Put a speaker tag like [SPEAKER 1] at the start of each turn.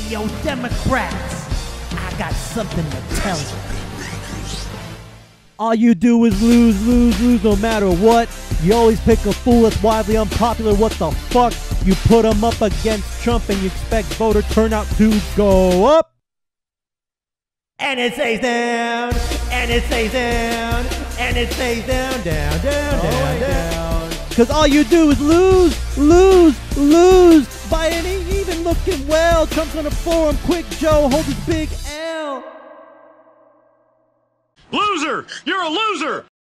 [SPEAKER 1] Yo, Democrats, I got something to tell you. All you do is lose, lose, lose no matter what. You always pick a fool that's widely unpopular. What the fuck? You put him up against Trump and you expect voter turnout to go up. And it stays down, and it stays down, and it stays down, down, down, down, down. Cause all you do is lose, lose, lose. Biden ain't even looking well. Trump's on the floor and Quick Joe holds his big L.
[SPEAKER 2] Loser! You're a loser!